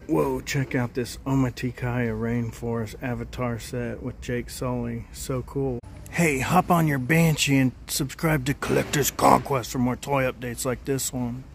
Whoa, check out this Omatikaya Rainforest avatar set with Jake Sully. So cool. Hey, hop on your Banshee and subscribe to Collector's Conquest for more toy updates like this one.